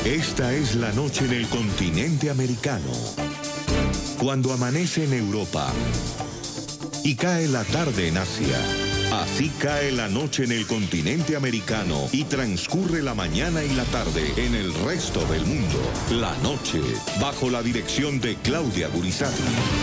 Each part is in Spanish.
Esta es la noche en el continente americano. Cuando amanece en Europa y cae la tarde en Asia. Así cae la noche en el continente americano y transcurre la mañana y la tarde en el resto del mundo. La noche, bajo la dirección de Claudia Gurizati.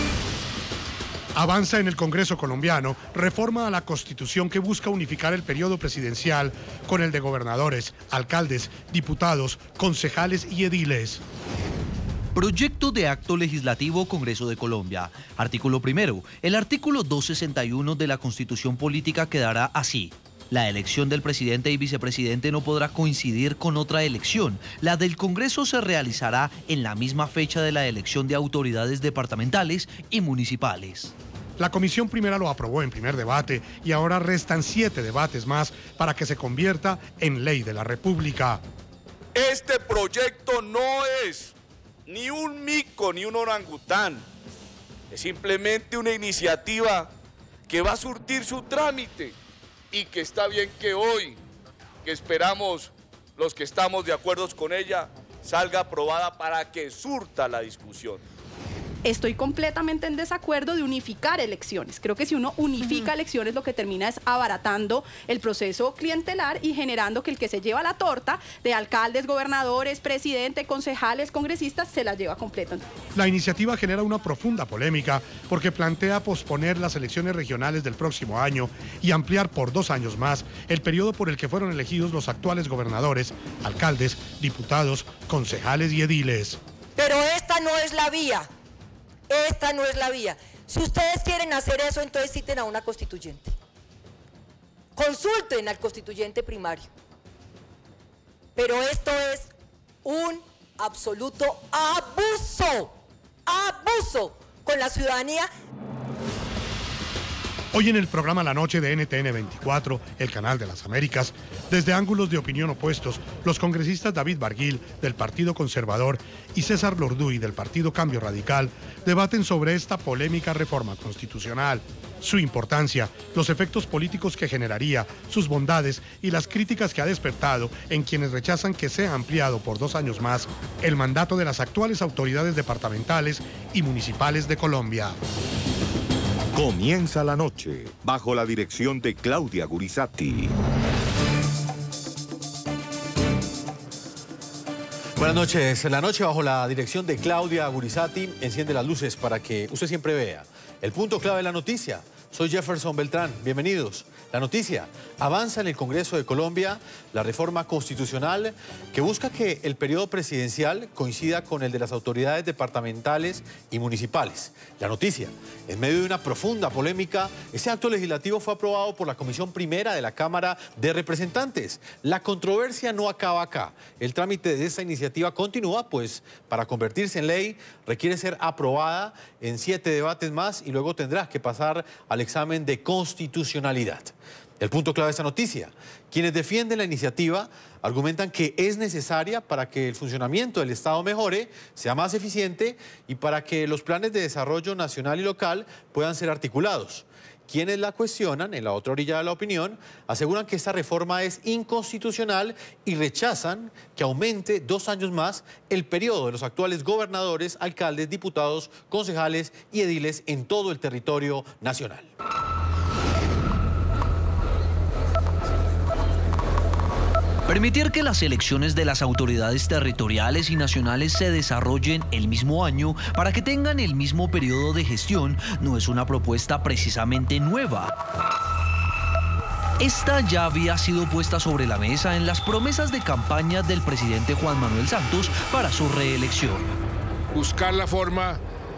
Avanza en el Congreso colombiano reforma a la Constitución que busca unificar el periodo presidencial con el de gobernadores, alcaldes, diputados, concejales y ediles. Proyecto de acto legislativo Congreso de Colombia. Artículo primero. El artículo 261 de la Constitución Política quedará así. La elección del presidente y vicepresidente no podrá coincidir con otra elección. La del Congreso se realizará en la misma fecha de la elección de autoridades departamentales y municipales. La Comisión Primera lo aprobó en primer debate y ahora restan 7 debates más para que se convierta en ley de la República. Este proyecto no es ni un mico ni un orangután. Es simplemente una iniciativa que va a surtir su trámite y que está bien que hoy, que esperamos los que estamos de acuerdo con ella, salga aprobada para que surta la discusión. Estoy completamente en desacuerdo de unificar elecciones. Creo que si uno unifica elecciones, lo que termina es abaratando el proceso clientelar y generando que el que se lleva la torta de alcaldes, gobernadores, presidente, concejales, congresistas, se la lleva completa. La iniciativa genera una profunda polémica porque plantea posponer las elecciones regionales del próximo año y ampliar por 2 años más el periodo por el que fueron elegidos los actuales gobernadores, alcaldes, diputados, concejales y ediles. Pero esta no es la vía. Esta no es la vía. Si ustedes quieren hacer eso, entonces citen a una constituyente. Consulten al constituyente primario. Pero esto es un absoluto abuso. Abuso con la ciudadanía. Hoy en el programa La Noche de NTN 24, el canal de las Américas, desde ángulos de opinión opuestos, los congresistas David Barguil, del Partido Conservador, y César Lorduy, del Partido Cambio Radical, debaten sobre esta polémica reforma constitucional, su importancia, los efectos políticos que generaría, sus bondades y las críticas que ha despertado en quienes rechazan que sea ampliado por 2 años más el mandato de las actuales autoridades departamentales y municipales de Colombia. Comienza la noche, bajo la dirección de Claudia Gurizati. Buenas noches. La noche bajo la dirección de Claudia Gurizati enciende las luces para que usted siempre vea el punto clave de la noticia. Soy Jefferson Beltrán. Bienvenidos. La noticia: avanza en el Congreso de Colombia la reforma constitucional que busca que el periodo presidencial coincida con el de las autoridades departamentales y municipales. La noticia: en medio de una profunda polémica, este acto legislativo fue aprobado por la Comisión Primera de la Cámara de Representantes. La controversia no acaba acá. El trámite de esta iniciativa continúa, pues para convertirse en ley requiere ser aprobada en 7 debates más y luego tendrá que pasar al examen de constitucionalidad. El punto clave de esta noticia: quienes defienden la iniciativa argumentan que es necesaria para que el funcionamiento del Estado mejore, sea más eficiente y para que los planes de desarrollo nacional y local puedan ser articulados. Quienes la cuestionan, en la otra orilla de la opinión, aseguran que esta reforma es inconstitucional y rechazan que aumente 2 años más el periodo de los actuales gobernadores, alcaldes, diputados, concejales y ediles en todo el territorio nacional. Permitir que las elecciones de las autoridades territoriales y nacionales se desarrollen el mismo año para que tengan el mismo periodo de gestión no es una propuesta precisamente nueva. Esta ya había sido puesta sobre la mesa en las promesas de campaña del presidente Juan Manuel Santos para su reelección. Buscar la forma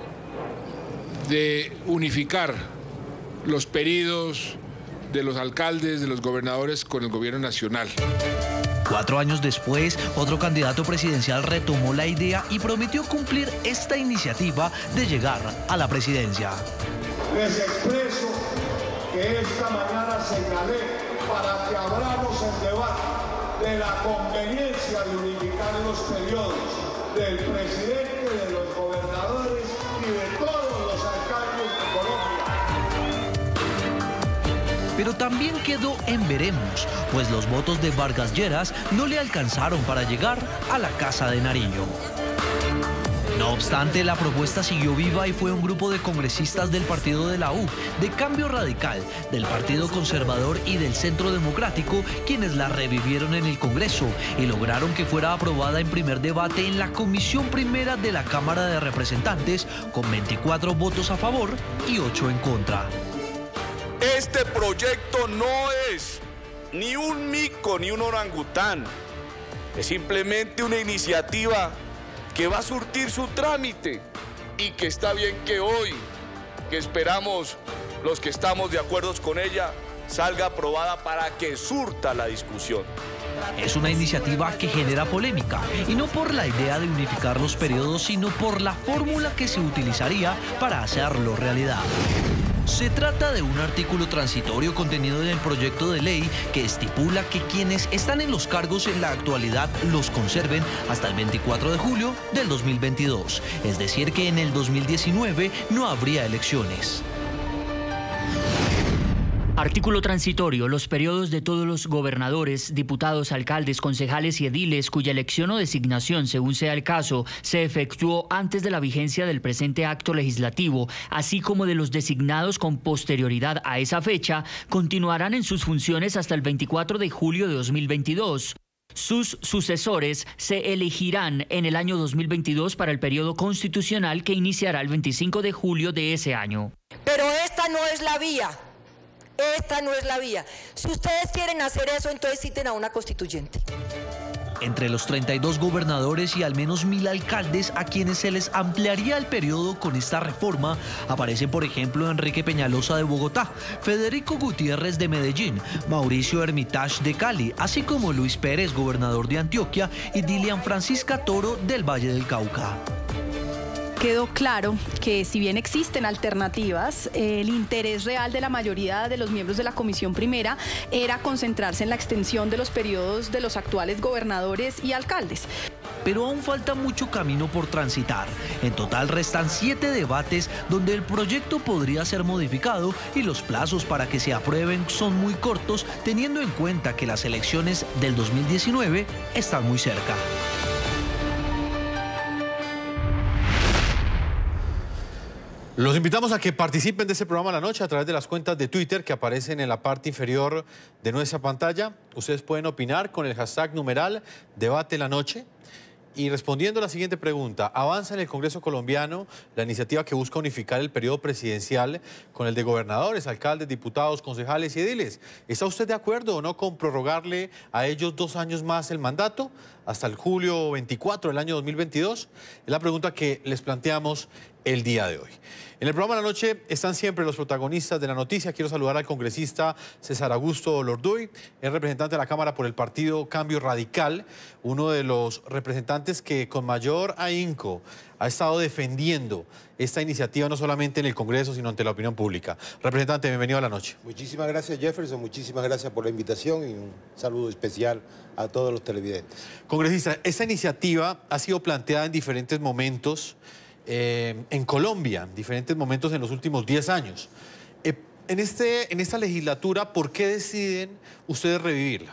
de unificar los periodos de los alcaldes, de los gobernadores con el gobierno nacional. 4 años después, otro candidato presidencial retomó la idea y prometió cumplir esta iniciativa de llegar a la presidencia. Les expreso que esta mañana señalé para que abramos el debate de la conveniencia de unificar los periodos del presidente, de los gobernadores y de todos los alcaldes de Colombia. pero también quedó en veremos, pues los votos de Vargas Lleras no le alcanzaron para llegar a la Casa de Nariño. No obstante, la propuesta siguió viva y fue un grupo de congresistas del partido de la U, de Cambio Radical, del Partido Conservador y del Centro Democrático quienes la revivieron en el Congreso y lograron que fuera aprobada en primer debate en la Comisión Primera de la Cámara de Representantes con 24 votos a favor y 8 en contra. Este proyecto no es ni un mico ni un orangután, es simplemente una iniciativa que va a surtir su trámite y que está bien que hoy, que esperamos los que estamos de acuerdo con ella, salga aprobada para que surta la discusión. Es una iniciativa que genera polémica, y no por la idea de unificar los periodos, sino por la fórmula que se utilizaría para hacerlo realidad. Se trata de un artículo transitorio contenido en el proyecto de ley que estipula que quienes están en los cargos en la actualidad los conserven hasta el 24 de julio del 2022. Es decir, que en el 2019 no habría elecciones. Artículo transitorio. Los periodos de todos los gobernadores, diputados, alcaldes, concejales y ediles cuya elección o designación, según sea el caso, se efectuó antes de la vigencia del presente acto legislativo, así como de los designados con posterioridad a esa fecha, continuarán en sus funciones hasta el 24 de julio de 2022. Sus sucesores se elegirán en el año 2022 para el periodo constitucional que iniciará el 25 de julio de ese año. Pero esta no es la vía. Esta no es la vía. Si ustedes quieren hacer eso, entonces citen a una constituyente. Entre los 32 gobernadores y al menos 1000 alcaldes a quienes se les ampliaría el periodo con esta reforma, aparecen por ejemplo Enrique Peñalosa de Bogotá, Federico Gutiérrez de Medellín, Mauricio Hermitage de Cali, así como Luis Pérez, gobernador de Antioquia, y Dilian Francisca Toro del Valle del Cauca. Quedó claro que si bien existen alternativas, el interés real de la mayoría de los miembros de la Comisión Primera era concentrarse en la extensión de los periodos de los actuales gobernadores y alcaldes. Pero aún falta mucho camino por transitar. En total restan 7 debates donde el proyecto podría ser modificado y los plazos para que se aprueben son muy cortos, teniendo en cuenta que las elecciones del 2019 están muy cerca. Los invitamos a que participen de este programa la noche a través de las cuentas de Twitter que aparecen en la parte inferior de nuestra pantalla. Ustedes pueden opinar con el hashtag numeral Debate la Noche. Y respondiendo a la siguiente pregunta, ¿avanza en el Congreso colombiano la iniciativa que busca unificar el periodo presidencial con el de gobernadores, alcaldes, diputados, concejales y ediles? ¿Está usted de acuerdo o no con prorrogarle a ellos 2 años más el mandato hasta el julio 24 del año 2022? Es la pregunta que les planteamos el día de hoy. En el programa de la noche están siempre los protagonistas de la noticia. Quiero saludar al congresista César Augusto Lorduy, es representante de la Cámara por el partido Cambio Radical, uno de los representantes que con mayor ahínco ha estado defendiendo esta iniciativa no solamente en el Congreso, sino ante la opinión pública. Representante, bienvenido a la noche. Muchísimas gracias, Jefferson, muchísimas gracias por la invitación y un saludo especial a todos los televidentes. Congresista, esta iniciativa ha sido planteada en diferentes momentos en Colombia, en diferentes momentos en los últimos 10 años. En esta legislatura, ¿por qué deciden ustedes revivirla?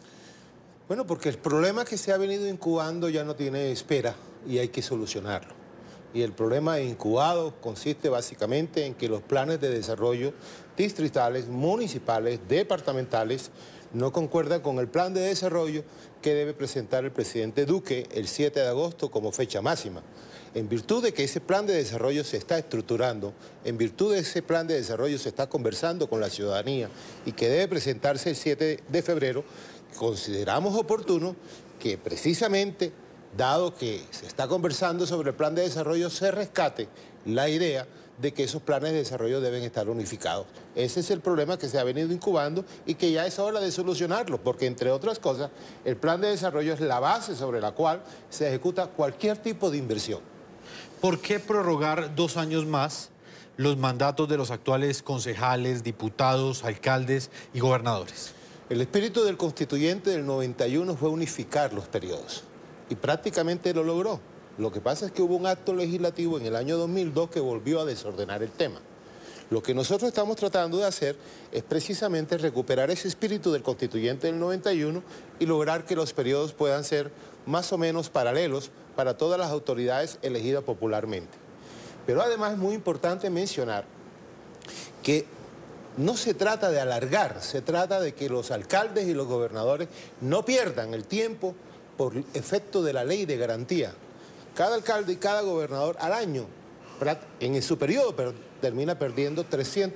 Bueno, porque el problema que se ha venido incubando ya no tiene espera y hay que solucionarlo. Y el problema incubado consiste básicamente en que los planes de desarrollo distritales, municipales, departamentales, no concuerdan con el plan de desarrollo que debe presentar el presidente Duque el 7 de agosto como fecha máxima. En virtud de que ese plan de desarrollo se está estructurando, en virtud de ese plan de desarrollo se está conversando con la ciudadanía y que debe presentarse el 7 de febrero, consideramos oportuno que precisamente, dado que se está conversando sobre el plan de desarrollo, se rescate la idea de que esos planes de desarrollo deben estar unificados. Ese es el problema que se ha venido incubando y que ya es hora de solucionarlo, porque entre otras cosas, el plan de desarrollo es la base sobre la cual se ejecuta cualquier tipo de inversión. ¿Por qué prorrogar 2 años más los mandatos de los actuales concejales, diputados, alcaldes y gobernadores? El espíritu del constituyente del 91 fue unificar los periodos y prácticamente lo logró. Lo que pasa es que hubo un acto legislativo en el año 2002 que volvió a desordenar el tema. Lo que nosotros estamos tratando de hacer es precisamente recuperar ese espíritu del constituyente del 91 y lograr que los periodos puedan ser más o menos paralelos para todas las autoridades elegidas popularmente. Pero además es muy importante mencionar que no se trata de alargar, se trata de que los alcaldes y los gobernadores no pierdan el tiempo por efecto de la ley de garantía. Cada alcalde y cada gobernador al año, en su periodo, termina perdiendo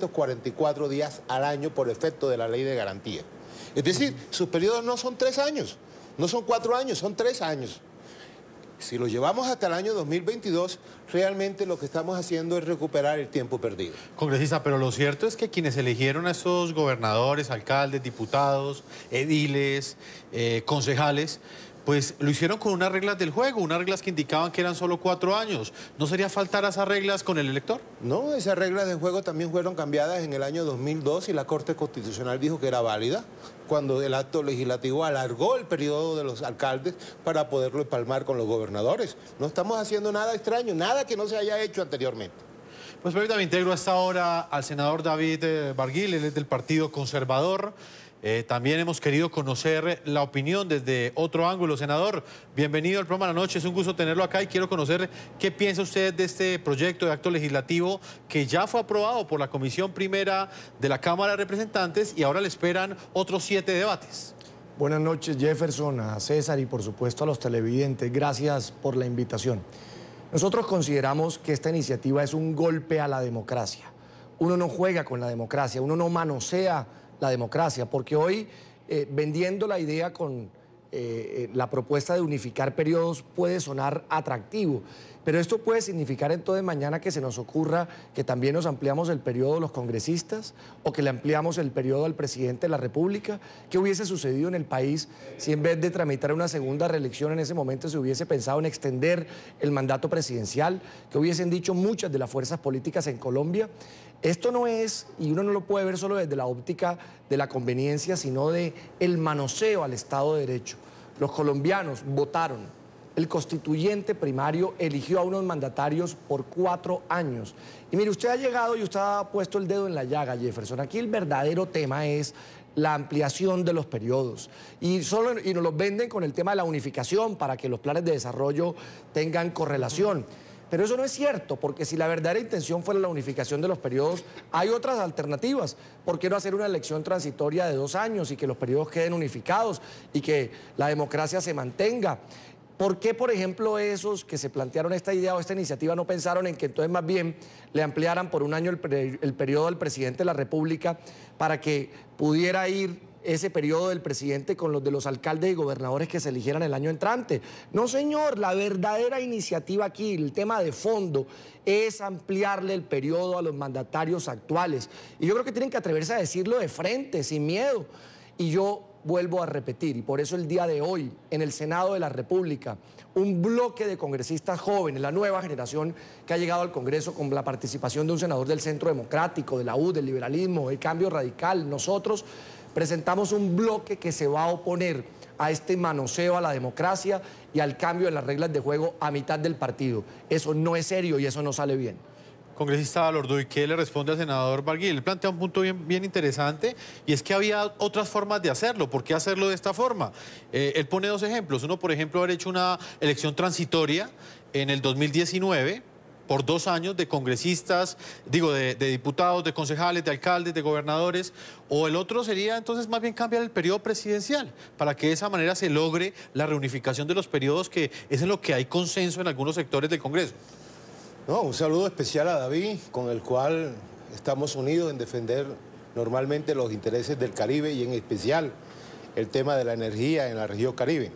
344 días al año por efecto de la ley de garantía. Es decir, sus periodos no son 3 años, no son 4 años, son 3 años. Si lo llevamos hasta el año 2022, realmente lo que estamos haciendo es recuperar el tiempo perdido. Congresista, pero lo cierto es que quienes eligieron a estos gobernadores, alcaldes, diputados, ediles, concejales, pues lo hicieron con unas reglas del juego, unas reglas que indicaban que eran solo 4 años. ¿No sería faltar a esas reglas con el elector? No, esas reglas del juego también fueron cambiadas en el año 2002 y la Corte Constitucional dijo que era válida cuando el acto legislativo alargó el periodo de los alcaldes para poderlo empalmar con los gobernadores. No estamos haciendo nada extraño, nada que no se haya hecho anteriormente. Pues permítame, integro a esta hora al senador David Barguil, él es del Partido Conservador. También hemos querido conocer la opinión desde otro ángulo. Senador, bienvenido al programa de la noche, es un gusto tenerlo acá y quiero conocer qué piensa usted de este proyecto de acto legislativo que ya fue aprobado por la Comisión Primera de la Cámara de Representantes y ahora le esperan otros 7 debates. Buenas noches, Jefferson, a César y por supuesto a los televidentes. Gracias por la invitación. Nosotros consideramos que esta iniciativa es un golpe a la democracia. Uno no juega con la democracia, uno no manosea la democracia, porque hoy vendiendo la idea con la propuesta de unificar periodos puede sonar atractivo, pero esto puede significar entonces mañana que se nos ocurra que también nos ampliamos el periodo de los congresistas o que le ampliamos el periodo al presidente de la República. ¿Qué hubiese sucedido en el país si en vez de tramitar una segunda reelección en ese momento se hubiese pensado en extender el mandato presidencial? ¿Qué hubiesen dicho muchas de las fuerzas políticas en Colombia? Esto no es, y uno no lo puede ver solo desde la óptica de la conveniencia, sino de el manoseo al Estado de Derecho. Los colombianos votaron, el constituyente primario eligió a unos mandatarios por 4 años. Y mire, usted ha llegado y usted ha puesto el dedo en la llaga, Jefferson. Aquí el verdadero tema es la ampliación de los periodos. Y nos los venden con el tema de la unificación para que los planes de desarrollo tengan correlación. Pero eso no es cierto, porque si la verdadera intención fuera la unificación de los periodos, hay otras alternativas. ¿Por qué no hacer una elección transitoria de 2 años y que los periodos queden unificados y que la democracia se mantenga? ¿Por qué, por ejemplo, esos que se plantearon esta idea o esta iniciativa no pensaron en que entonces más bien le ampliaran por 1 año el periodo del presidente de la República para que pudiera ir ese periodo del presidente con los de los alcaldes y gobernadores que se eligieran el año entrante? No, señor, la verdadera iniciativa aquí, el tema de fondo, es ampliarle el periodo a los mandatarios actuales. Y yo creo que tienen que atreverse a decirlo de frente, sin miedo. Y yo vuelvo a repetir, y por eso el día de hoy, en el Senado de la República, un bloque de congresistas jóvenes, la nueva generación que ha llegado al Congreso con la participación de un senador del Centro Democrático, de la U, del liberalismo, del Cambio Radical, nosotros presentamos un bloque que se va a oponer a este manoseo a la democracia y al cambio en las reglas de juego a mitad del partido. Eso no es serio y eso no sale bien. Congresista Lorduy, ¿qué le responde al senador Barguil? Él plantea un punto bien interesante y es que había otras formas de hacerlo. ¿Por qué hacerlo de esta forma? Él pone 2 ejemplos. Uno, por ejemplo, haber hecho una elección transitoria en el 2019 por 2 años de congresistas, de diputados, de concejales, de alcaldes, de gobernadores. O el otro sería entonces más bien cambiar el periodo presidencial para que de esa manera se logre la reunificación de los periodos, que es en lo que hay consenso en algunos sectores del Congreso. No, un saludo especial a David, con el cual estamos unidos en defender normalmente los intereses del Caribe y en especial el tema de la energía en la región Caribe.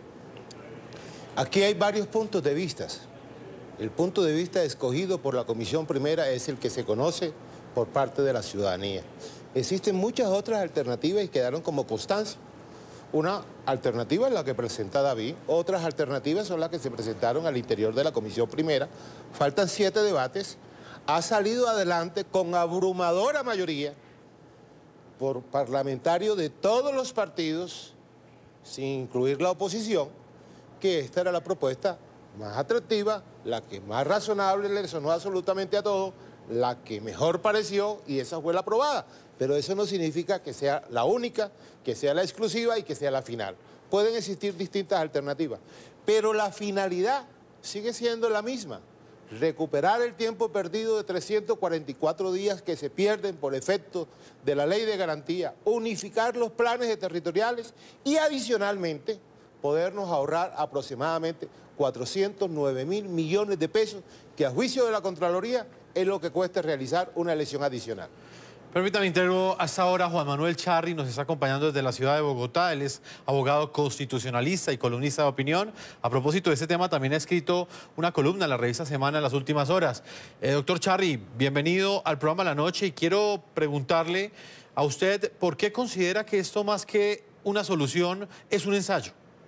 Aquí hay varios puntos de vista. El punto de vista escogido por la Comisión Primera es el que se conoce por parte de la ciudadanía. Existen muchas otras alternativas y quedaron como constancia. Una alternativa es la que presenta David, otras alternativas son las que se presentaron al interior de la Comisión Primera. Faltan 7 debates, ha salido adelante con abrumadora mayoría por parlamentarios de todos los partidos, sin incluir la oposición, que esta era la propuesta más atractiva, la que más razonable le sonó absolutamente a todos, la que mejor pareció y esa fue la aprobada. Pero eso no significa que sea la única, que sea la exclusiva y que sea la final. Pueden existir distintas alternativas, pero la finalidad sigue siendo la misma. Recuperar el tiempo perdido de 344 días que se pierden por efecto de la ley de garantía, unificar los planes territoriales y adicionalmente podernos ahorrar aproximadamente 409.000 millones de pesos, que a juicio de la Contraloría es lo que cuesta realizar una elección adicional. Permítame interrogar hasta ahora. Juan Manuel Charri nos está acompañando desde la ciudad de Bogotá. Él es abogado constitucionalista y columnista de opinión. A propósito de este tema, también ha escrito una columna en la revista Semana en las últimas horas. Doctor Charri, bienvenido al programa La Noche y quiero preguntarle a usted por qué considera que esto, más que una solución, es un ensayo.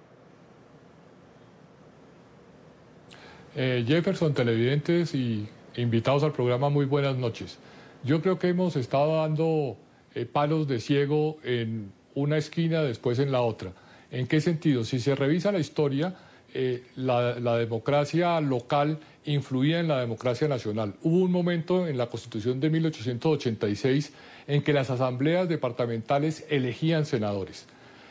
Jefferson, televidentes y invitados al programa, muy buenas noches. Yo creo que hemos estado dando palos de ciego en una esquina, después en la otra. ¿En qué sentido? Si se revisa la historia, la democracia local influía en la democracia nacional. Hubo un momento en la Constitución de 1886 en que las asambleas departamentales elegían senadores.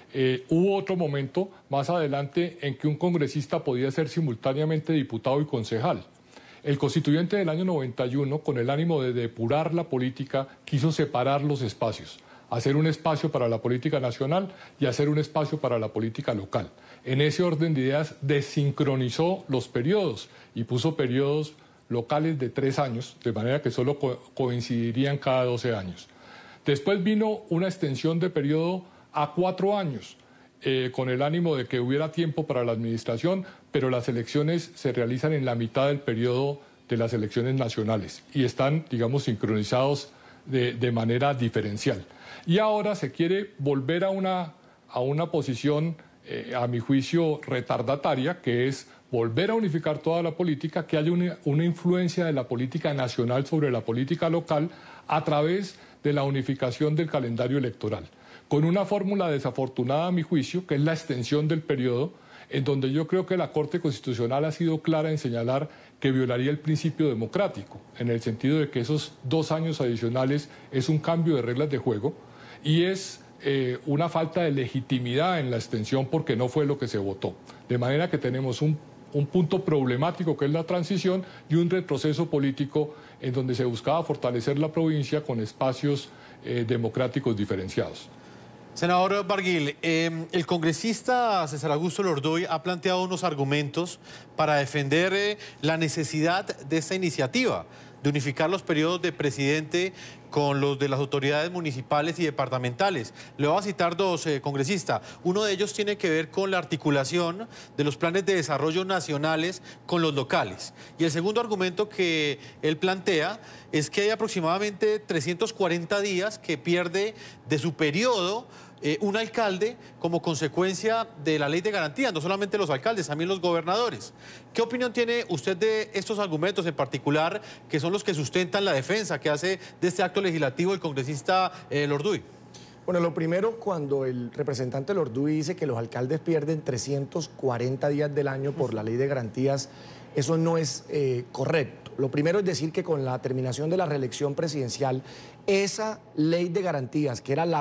Hubo otro momento más adelante en que un congresista podía ser simultáneamente diputado y concejal. El constituyente del año 91, con el ánimo de depurar la política, quiso separar los espacios, hacer un espacio para la política nacional y hacer un espacio para la política local. En ese orden de ideas desincronizó los periodos y puso periodos locales de 3 años, de manera que solo coincidirían cada 12 años. Después vino una extensión de periodo a 4 años, con el ánimo de que hubiera tiempo para la administración, pero las elecciones se realizan en la mitad del periodo de las elecciones nacionales y están, digamos, sincronizados de manera diferencial. Y ahora se quiere volver a una posición, a mi juicio, retardataria, que es volver a unificar toda la política, que haya una influencia de la política nacional sobre la política local a través de la unificación del calendario electoral, con una fórmula desafortunada a mi juicio, que es la extensión del periodo, en donde yo creo que la Corte Constitucional ha sido clara en señalar que violaría el principio democrático, en el sentido de que esos 2 años adicionales es un cambio de reglas de juego y es una falta de legitimidad en la extensión porque no fue lo que se votó. De manera que tenemos un punto problemático que es la transición y un retroceso político en donde se buscaba fortalecer la provincia con espacios democráticos diferenciados. Senador Barguil, el congresista César Augusto Lordoy ha planteado unos argumentos para defender la necesidad de esta iniciativa, de unificar los periodos de presidente con los de las autoridades municipales y departamentales. Le voy a citar 2, congresista. Uno de ellos tiene que ver con la articulación de los planes de desarrollo nacionales con los locales. Y el segundo argumento que él plantea es que hay aproximadamente 340 días que pierde de su periodo un alcalde como consecuencia de la ley de garantía, no solamente los alcaldes, también los gobernadores. ¿Qué opinión tiene usted de estos argumentos en particular, que son los que sustentan la defensa que hace de este acto legislativo el congresista Lordoy? Bueno, lo primero, cuando el representante Lordoy dice que los alcaldes pierden 340 días del año por la ley de garantías, eso no es correcto. Lo primero es decir que con la terminación de la reelección presidencial, esa ley de garantías, que era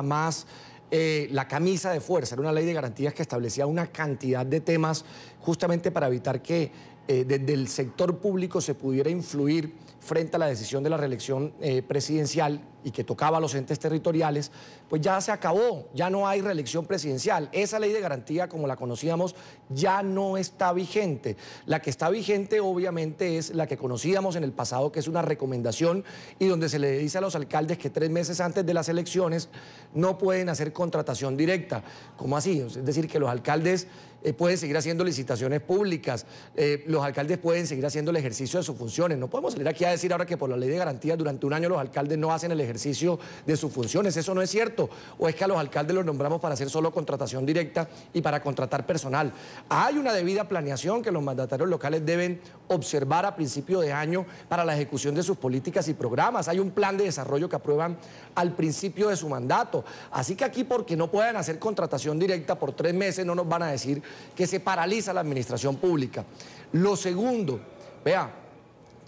la camisa de fuerza, era una ley de garantías que establecía una cantidad de temas justamente para evitar que desde el sector público se pudiera influir frente a la decisión de la reelección presidencial y que tocaba a los entes territoriales, pues ya se acabó, ya no hay reelección presidencial. Esa ley de garantía, como la conocíamos, ya no está vigente. La que está vigente, obviamente, es la que conocíamos en el pasado, que es una recomendación y donde se le dice a los alcaldes que 3 meses antes de las elecciones no pueden hacer contratación directa. ¿Cómo así? Es decir, que los alcaldes pueden seguir haciendo licitaciones públicas, los alcaldes pueden seguir haciendo el ejercicio de sus funciones. No podemos salir aquí a decir ahora que por la ley de garantía durante un año los alcaldes no hacen el ejercicio de sus funciones. Eso no es cierto. O es que a los alcaldes los nombramos para hacer solo contratación directa y para contratar personal. Hay una debida planeación que los mandatarios locales deben observar a principio de año para la ejecución de sus políticas y programas. Hay un plan de desarrollo que aprueban al principio de su mandato. Así que aquí, porque no puedan hacer contratación directa por 3 meses, no nos van a decir que se paraliza la administración pública. Lo segundo, vea,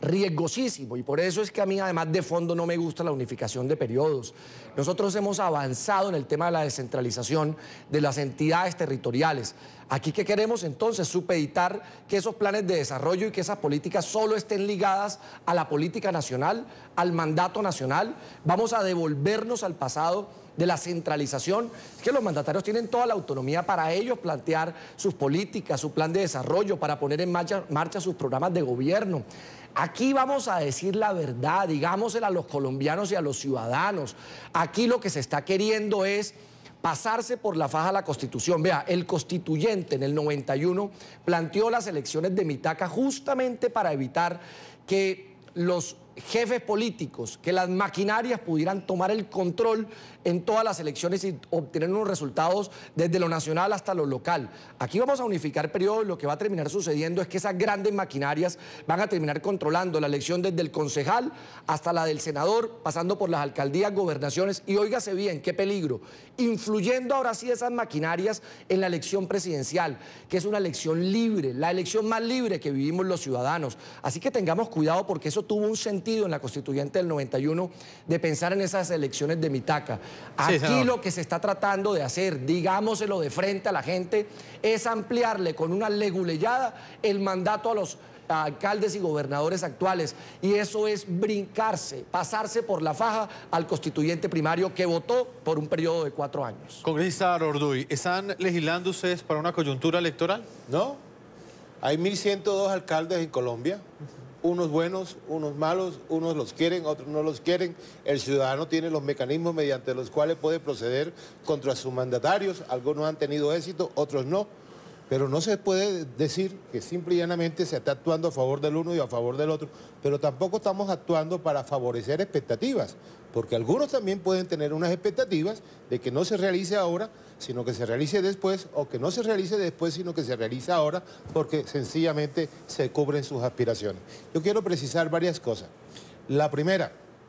riesgosísimo, y por eso es que a mí, además de fondo, no me gusta la unificación de periodos. Nosotros hemos avanzado en el tema de la descentralización de las entidades territoriales. Aquí, ¿qué queremos entonces? Supeditar que esos planes de desarrollo y que esas políticas solo estén ligadas a la política nacional, al mandato nacional. Vamos a devolvernos al pasado de la centralización. Es que los mandatarios tienen toda la autonomía para ellos plantear sus políticas, su plan de desarrollo, para poner en marcha sus programas de gobierno. Aquí vamos a decir la verdad, digámosela a los colombianos y a los ciudadanos. Aquí lo que se está queriendo es pasarse por la faja la Constitución. Vea, el constituyente en el 91 planteó las elecciones de Mitaca justamente para evitar que los jefes políticos, que las maquinarias pudieran tomar el control en todas las elecciones y obtener unos resultados desde lo nacional hasta lo local. Aquí vamos a unificar periodos. Lo que va a terminar sucediendo es que esas grandes maquinarias van a terminar controlando la elección desde el concejal hasta la del senador, pasando por las alcaldías, gobernaciones, y óigase bien, qué peligro, influyendo ahora sí esas maquinarias en la elección presidencial, que es una elección libre, la elección más libre que vivimos los ciudadanos. Así que tengamos cuidado, porque eso tuvo un sentido en la constituyente del 91 de pensar en esas elecciones de Mitaca. Aquí lo que se está tratando de hacer, digámoselo de frente a la gente, es ampliarle con una leguleyada el mandato a los alcaldes y gobernadores actuales, y eso es brincarse, pasarse por la faja al constituyente primario que votó por un periodo de 4 años. Congresista Orduy, ¿están legislando ustedes para una coyuntura electoral? No, hay 1.102 alcaldes en Colombia. Unos buenos, unos malos, unos los quieren, otros no los quieren. El ciudadano tiene los mecanismos mediante los cuales puede proceder contra sus mandatarios. Algunos han tenido éxito, otros no. Pero no se puede decir que simple y llanamente se está actuando a favor del uno y a favor del otro, pero tampoco estamos actuando para favorecer expectativas, porque algunos también pueden tener unas expectativas de que no se realice ahora, sino que se realice después, o que no se realice después, sino que se realice ahora, porque sencillamente se cubren sus aspiraciones. Yo quiero precisar varias cosas. La primera,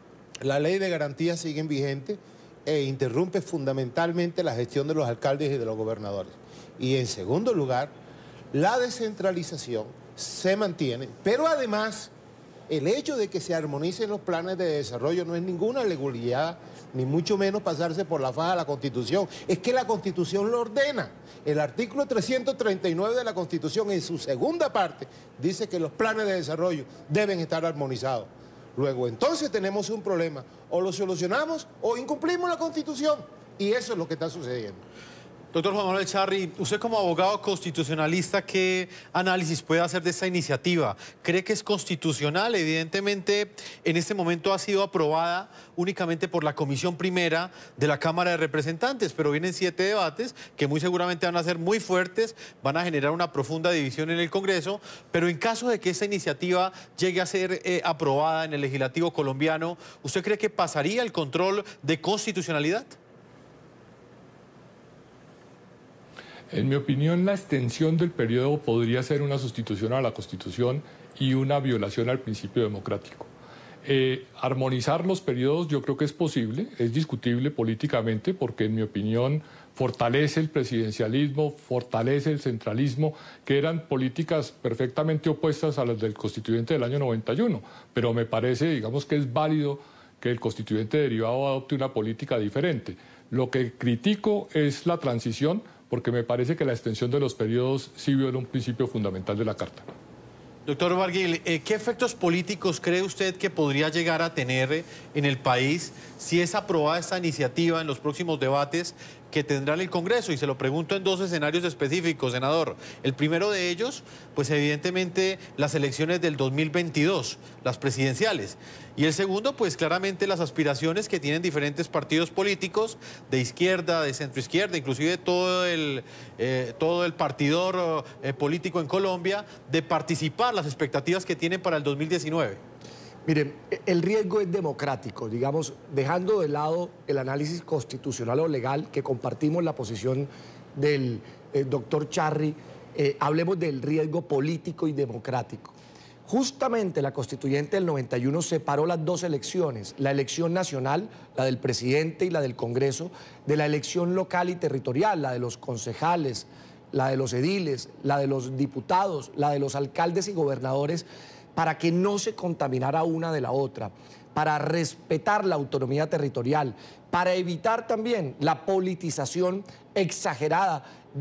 la ley de garantías sigue vigente e interrumpe fundamentalmente la gestión de los alcaldes y de los gobernadores. Y en segundo lugar, la descentralización se mantiene, pero además el hecho de que se armonicen los planes de desarrollo no es ninguna leguleyada, ni mucho menos pasarse por la faja de la Constitución. Es que la Constitución lo ordena. El artículo 339 de la Constitución, en su segunda parte, dice que los planes de desarrollo deben estar armonizados. Luego, entonces tenemos un problema. O lo solucionamos o incumplimos la Constitución. Y eso es lo que está sucediendo. Doctor Juan Manuel Charri, usted como abogado constitucionalista, ¿qué análisis puede hacer de esta iniciativa? ¿Cree que es constitucional? Evidentemente, en este momento ha sido aprobada únicamente por la Comisión Primera de la Cámara de Representantes, pero vienen 7 debates que muy seguramente van a ser muy fuertes, van a generar una profunda división en el Congreso, pero en caso de que esta iniciativa llegue a ser aprobada en el legislativo colombiano, ¿usted cree que pasaría el control de constitucionalidad? En mi opinión, la extensión del periodo podría ser una sustitución a la Constitución y una violación al principio democrático. Armonizar los periodos yo creo que es posible, es discutible políticamente, porque en mi opinión fortalece el presidencialismo, fortalece el centralismo, que eran políticas perfectamente opuestas a las del constituyente del año 91, pero me parece, digamos, que es válido que el constituyente derivado adopte una política diferente. Lo que critico es la transición, porque me parece que la extensión de los periodos sí viola un principio fundamental de la Carta. Doctor Barguil, ¿qué efectos políticos cree usted que podría llegar a tener en el país si es aprobada esta iniciativa en los próximos debates que tendrá el Congreso? Y se lo pregunto en 2 escenarios específicos, senador. El primero de ellos, pues evidentemente las elecciones del 2022, las presidenciales. Y el segundo, pues claramente las aspiraciones que tienen diferentes partidos políticos, de izquierda, de centroizquierda, inclusive todo el partidor político en Colombia, de participar, las expectativas que tienen para el 2019. Miren, el riesgo es democrático, digamos, dejando de lado el análisis constitucional o legal, que compartimos la posición del doctor Charri, hablemos del riesgo político y democrático. Justamente la constituyente del 91 separó las 2 elecciones, la elección nacional, la del presidente y la del Congreso, de la elección local y territorial, la de los concejales, la de los ediles, la de los diputados, la de los alcaldes y gobernadores, para que no se contaminara una de la otra, para respetar la autonomía territorial, para evitar también la politización exagerada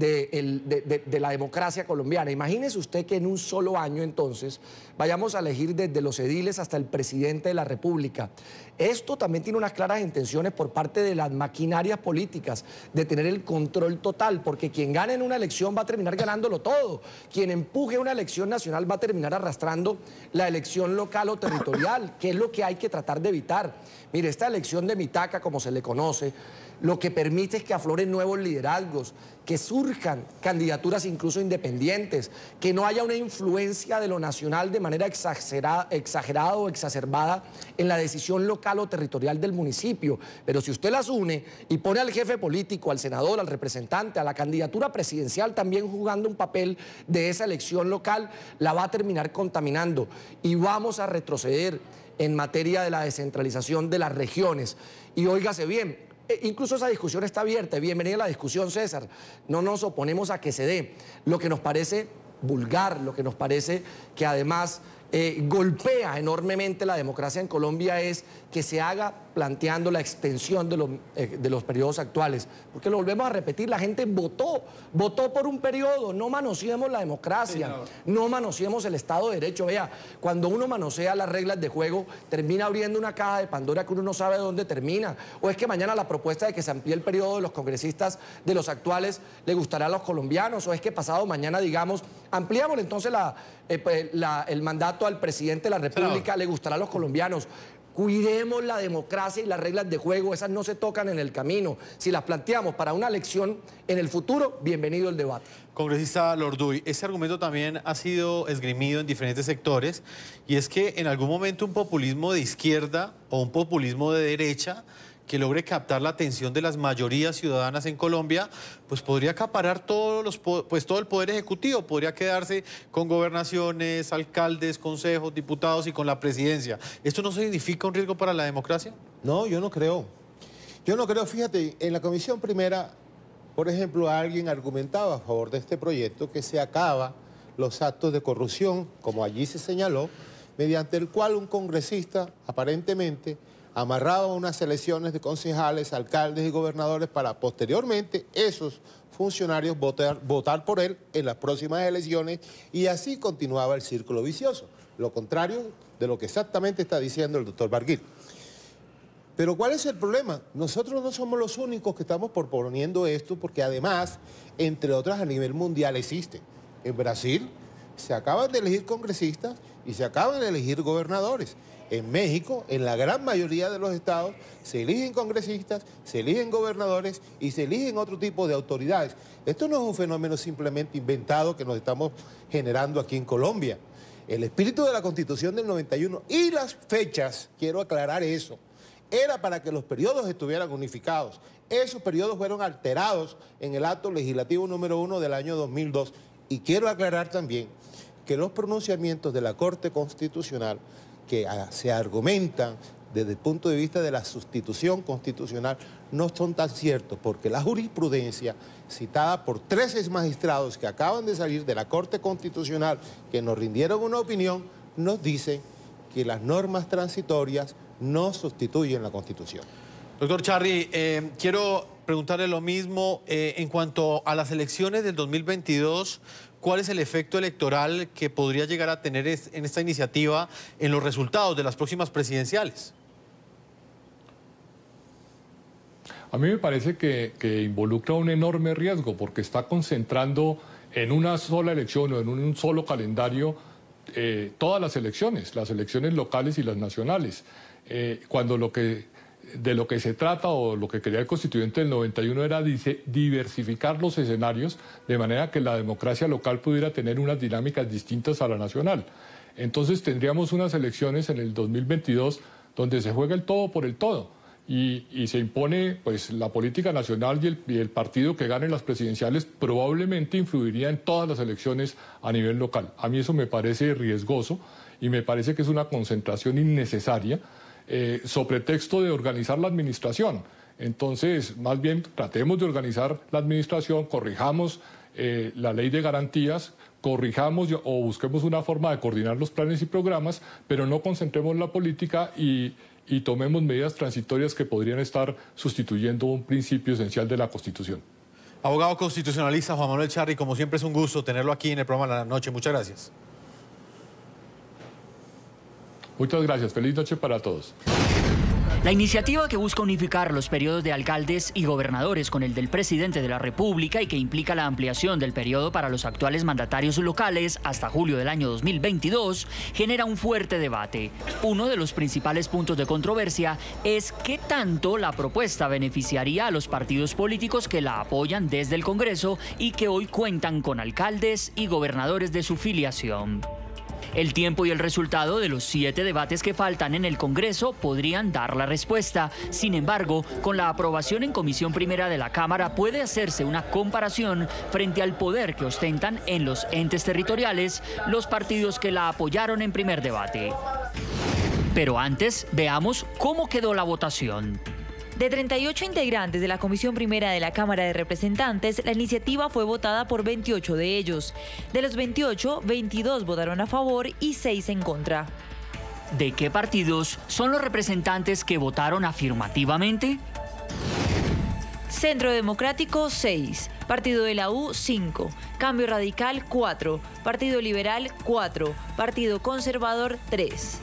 de la democracia colombiana. Imagínese usted que en un solo año entonces vayamos a elegir desde los ediles hasta el presidente de la República. Esto también tiene unas claras intenciones por parte de las maquinarias políticas de tener el control total, porque quien gane en una elección va a terminar ganándolo todo. Quien empuje una elección nacional va a terminar arrastrando la elección local o territorial, que es lo que hay que tratar de evitar. Mire, esta elección de Mitaca, como se le conoce, lo que permite es que afloren nuevos liderazgos, que surjan candidaturas incluso independientes, que no haya una influencia de lo nacional de manera exagerada o exacerbada en la decisión local o territorial del municipio. Pero si usted las une y pone al jefe político, al senador, al representante, a la candidatura presidencial también jugando un papel de esa elección local, la va a terminar contaminando y vamos a retroceder en materia de la descentralización de las regiones. Y óigase bien, incluso esa discusión está abierta. Bienvenida a la discusión, César. No nos oponemos a que se dé. Lo que nos parece vulgar, lo que nos parece que además golpea enormemente la democracia en Colombia es que se haga planteando la extensión de los periodos actuales. Porque lo volvemos a repetir, la gente votó por un periodo, no manoseemos la democracia, no manoseemos el Estado de Derecho. Vea, cuando uno manosea las reglas de juego, termina abriendo una caja de Pandora que uno no sabe dónde termina. O es que mañana la propuesta de que se amplíe el periodo de los congresistas de los actuales le gustará a los colombianos, o es que pasado mañana digamos, ampliamos entonces el mandato al presidente de la República, le gustará a los colombianos. Cuidemos la democracia y las reglas de juego, esas no se tocan en el camino. Si las planteamos para una elección en el futuro, bienvenido el debate. Congresista Lorduy, ese argumento también ha sido esgrimido en diferentes sectores, y es que en algún momento un populismo de izquierda o un populismo de derecha que logre captar la atención de las mayorías ciudadanas en Colombia, pues podría acaparar todo el poder ejecutivo, podría quedarse con gobernaciones, alcaldes, consejos, diputados y con la presidencia. ¿Esto no significa un riesgo para la democracia? No, yo no creo. Yo no creo, fíjate, en la comisión primera, por ejemplo, alguien argumentaba a favor de este proyecto que se acaba los actos de corrupción, como allí se señaló, mediante el cual un congresista aparentemente amarraba unas elecciones de concejales, alcaldes y gobernadores para posteriormente esos funcionarios votar por él en las próximas elecciones, y así continuaba el círculo vicioso, lo contrario de lo que exactamente está diciendo el doctor Barguil. Pero ¿cuál es el problema? Nosotros no somos los únicos que estamos proponiendo esto, porque además, entre otras, a nivel mundial existe. En Brasil se acaban de elegir congresistas y se acaban de elegir gobernadores. En México, en la gran mayoría de los estados, se eligen congresistas, se eligen gobernadores y se eligen otro tipo de autoridades. Esto no es un fenómeno simplemente inventado que nos estamos generando aquí en Colombia. El espíritu de la Constitución del 91 y las fechas, quiero aclarar eso, era para que los periodos estuvieran unificados. Esos periodos fueron alterados en el acto legislativo número 1 del año 2002. Y quiero aclarar también que los pronunciamientos de la Corte Constitucional que se argumentan desde el punto de vista de la sustitución constitucional no son tan ciertos, porque la jurisprudencia citada por 13 magistrados que acaban de salir de la Corte Constitucional, que nos rindieron una opinión, nos dicen que las normas transitorias no sustituyen la Constitución. Doctor Charri, quiero preguntarle lo mismo en cuanto a las elecciones del 2022. ¿Cuál es el efecto electoral que podría llegar a tener en esta iniciativa en los resultados de las próximas presidenciales? A mí me parece que involucra un enorme riesgo, porque está concentrando en una sola elección o en un solo calendario todas las elecciones locales y las nacionales. Cuando de lo que se trata, o lo que quería el constituyente del 91, era diversificar los escenarios de manera que la democracia local pudiera tener unas dinámicas distintas a la nacional. Entonces tendríamos unas elecciones en el 2022 donde se juega el todo por el todo y se impone pues la política nacional, y el partido que gane las presidenciales probablemente influiría en todas las elecciones a nivel local. A mí eso me parece riesgoso y me parece que es una concentración innecesaria, sobre texto de organizar la administración. Entonces, más bien, tratemos de organizar la administración, corrijamos la ley de garantías, corrijamos o busquemos una forma de coordinar los planes y programas, pero no concentremos la política y tomemos medidas transitorias que podrían estar sustituyendo un principio esencial de la Constitución. Abogado constitucionalista Juan Manuel Charri, como siempre es un gusto tenerlo aquí en el programa de la noche. Muchas gracias. Muchas gracias. Feliz noche para todos. La iniciativa que busca unificar los periodos de alcaldes y gobernadores con el del presidente de la República y que implica la ampliación del periodo para los actuales mandatarios locales hasta julio del año 2022 genera un fuerte debate. Uno de los principales puntos de controversia es qué tanto la propuesta beneficiaría a los partidos políticos que la apoyan desde el Congreso y que hoy cuentan con alcaldes y gobernadores de su filiación. El tiempo y el resultado de los 7 debates que faltan en el Congreso podrían dar la respuesta. Sin embargo, con la aprobación en Comisión Primera de la Cámara puede hacerse una comparación frente al poder que ostentan en los entes territoriales los partidos que la apoyaron en primer debate. Pero antes, veamos cómo quedó la votación. De 38 integrantes de la Comisión Primera de la Cámara de Representantes, la iniciativa fue votada por 28 de ellos. De los 28, 22 votaron a favor y 6 en contra. ¿De qué partidos son los representantes que votaron afirmativamente? Centro Democrático, 6. Partido de la U, 5. Cambio Radical, 4. Partido Liberal, 4. Partido Conservador, 3.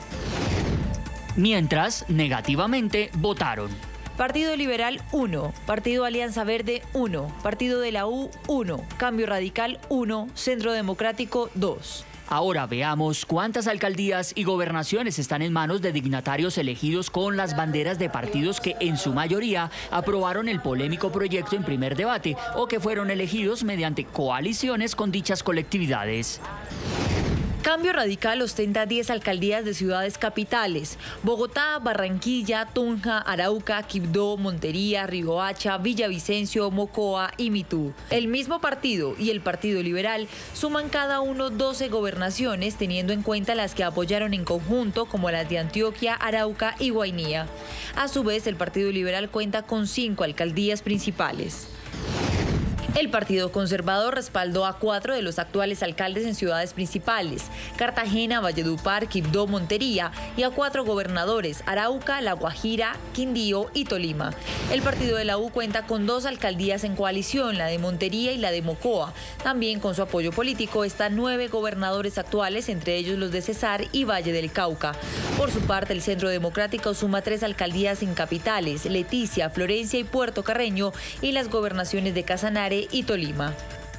Mientras, negativamente, votaron Partido Liberal, 1. Partido Alianza Verde, 1. Partido de la U, 1. Cambio Radical, 1. Centro Democrático, 2. Ahora veamos cuántas alcaldías y gobernaciones están en manos de dignatarios elegidos con las banderas de partidos que en su mayoría aprobaron el polémico proyecto en primer debate o que fueron elegidos mediante coaliciones con dichas colectividades. Cambio Radical ostenta 10 alcaldías de ciudades capitales: Bogotá, Barranquilla, Tunja, Arauca, Quibdó, Montería, Riohacha, Villavicencio, Mocoa y Mitú. El mismo partido y el Partido Liberal suman cada uno 12 gobernaciones, teniendo en cuenta las que apoyaron en conjunto, como las de Antioquia, Arauca y Guainía. A su vez, el Partido Liberal cuenta con 5 alcaldías principales. El Partido Conservador respaldó a 4 de los actuales alcaldes en ciudades principales: Cartagena, Valledupar, Quibdó, Montería, y a 4 gobernadores: Arauca, La Guajira, Quindío y Tolima. El Partido de la U cuenta con 2 alcaldías en coalición, la de Montería y la de Mocoa. También con su apoyo político están 9 gobernadores actuales, entre ellos los de Cesar y Valle del Cauca. Por su parte, el Centro Democrático suma 3 alcaldías en capitales: Leticia, Florencia y Puerto Carreño, y las gobernaciones de Casanare y Tolima.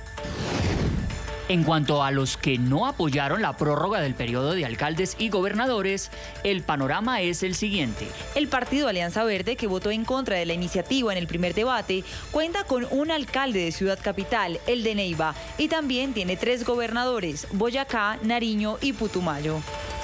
En cuanto a los que no apoyaron la prórroga del periodo de alcaldes y gobernadores, el panorama es el siguiente. El Partido Alianza Verde, que votó en contra de la iniciativa en el primer debate, cuenta con un alcalde de Ciudad Capital, el de Neiva, y también tiene 3 gobernadores: Boyacá, Nariño y Putumayo.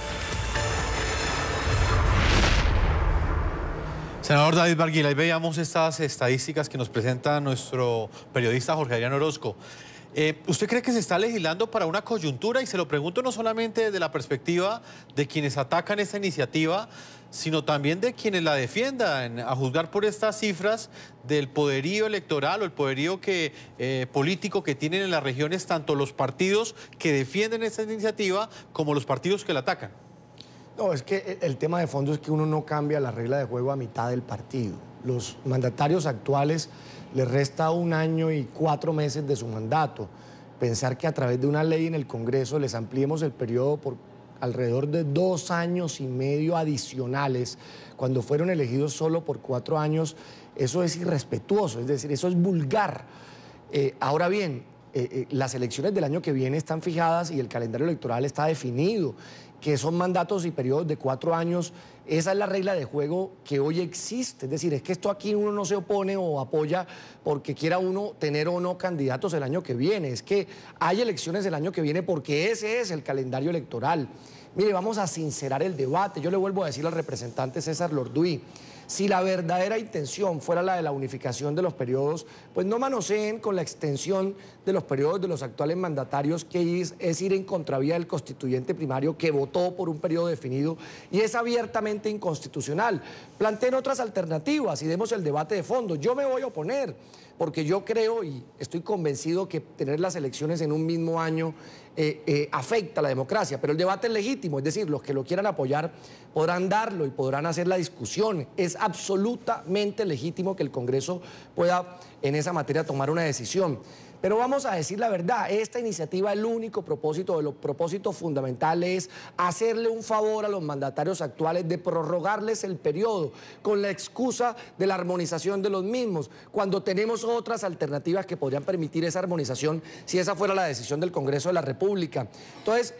Senador David Barguil, ahí veíamos estas estadísticas que nos presenta nuestro periodista Jorge Adrián Orozco. ¿Usted cree que se está legislando para una coyuntura? Y se lo pregunto no solamente desde la perspectiva de quienes atacan esta iniciativa, sino también de quienes la defiendan, a juzgar por estas cifras del poderío electoral o el poderío político que tienen en las regiones tanto los partidos que defienden esta iniciativa como los partidos que la atacan. No, es que el tema de fondo es que uno no cambia la regla de juego a mitad del partido. Los mandatarios actuales les resta 1 año y 4 meses de su mandato. Pensar que a través de una ley en el Congreso les ampliemos el periodo por alrededor de 2 años y medio adicionales, cuando fueron elegidos solo por 4 años, eso es irrespetuoso, es decir, eso es vulgar. Ahora bien, las elecciones del año que viene están fijadas y el calendario electoral está definido, que son mandatos y periodos de 4 años. Esa es la regla de juego que hoy existe. Es decir, es que esto aquí uno no se opone o apoya porque quiera uno tener o no candidatos el año que viene. Es que hay elecciones el año que viene porque ese es el calendario electoral. Mire, vamos a sincerar el debate. Yo le vuelvo a decir al representante César Lorduy, si la verdadera intención fuera la de la unificación de los periodos, pues no manoseen con la extensión de los periodos de los actuales mandatarios, que es ir en contravía del constituyente primario que votó por un periodo definido y es abiertamente inconstitucional. Planteen otras alternativas y demos el debate de fondo. Yo me voy a oponer, porque yo creo y estoy convencido que tener las elecciones en un mismo año afecta a la democracia, pero el debate es legítimo, es decir, los que lo quieran apoyar podrán darlo y podrán hacer la discusión. Es absolutamente legítimo que el Congreso pueda en esa materia tomar una decisión. Pero vamos a decir la verdad, esta iniciativa, el único propósito, de los propósitos fundamentales es hacerle un favor a los mandatarios actuales de prorrogarles el periodo con la excusa de la armonización de los mismos, cuando tenemos otras alternativas que podrían permitir esa armonización si esa fuera la decisión del Congreso de la República. Entonces,